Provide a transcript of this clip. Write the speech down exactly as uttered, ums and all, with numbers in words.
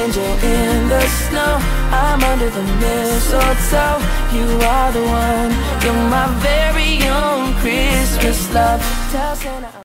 angel in the snow. I'm under the mistletoe. You are the one. You're my very own Christmas love. Tell Santa